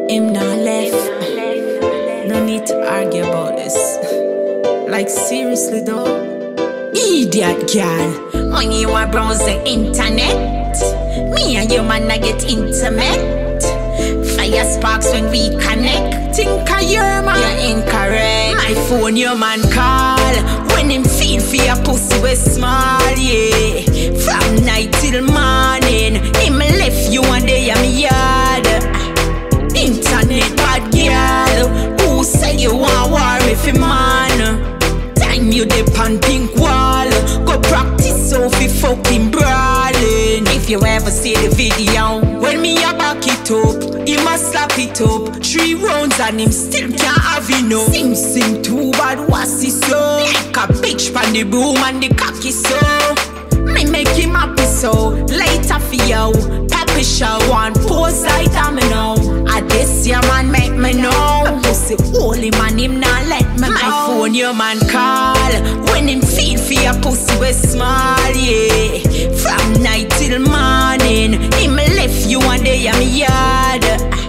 Him not left. No need to argue about this. Like seriously though. Idiot girl. When you are browse the internet, me and your man I get intimate. Fire sparks when we connect. Think of your man, you're incorrect. My phone your man call when him feel for your pussy was small, yeah. From night till morning, him left you one day in me yard. Internet bad girl, who say you want war with him man? Time you dip on pink wall, go practice so fi fucking brawling. If you ever see the video, when me a back it up, he must slap it up. 3 rounds and him still can't have enough. Sing too bad, what's he so? Like a bitch pan the broom and the cocky so. Me make him happy so, later for you. Papi show one pose like that me know. I this your man make me know. My pussy holy man, him not let me know. My phone your man call when him feel for your pussy was small, yeah. From night till morning, him left you one day in me yard.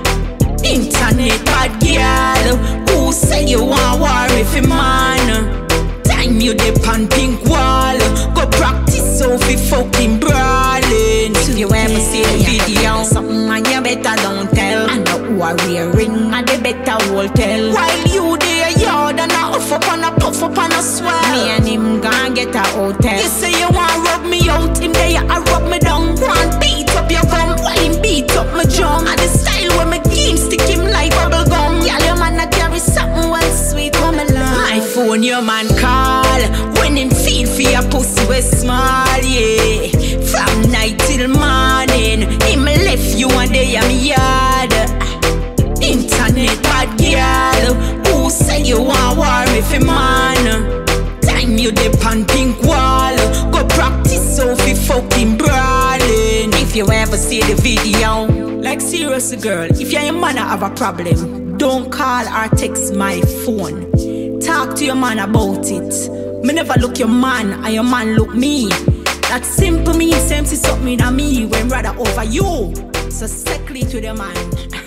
Internet bad girl, who say you want war with him man? Time you dip on pink wall, go practice so fi fucking brawling. If you ever see the video, something man you better don't tell. I know who a real ring and they better hold tell. While you there yard and a off up and a puff up and a swell, me and him gon' get a hotel. You say you want rub me out, him there a rub me down. Want beat up your gum while him beat up my drum. And the style where me game stick him like bubble gum. Y'all your man a carry something well sweet for me love. My phone your man call when him feel for your pussy was small, yeah. From night till morning, him left you one day in me yard. Internet bad girl, who say you want war with him man? Time you dip on pink wall, go practice so fi fucking brawling. If you ever see the video, like seriously girl, if your man have a problem, don't call or text my phone. Talk to your man about it. Me never look your man and your man look me. That simple means same see something in me when rather over you. So strictly to the man.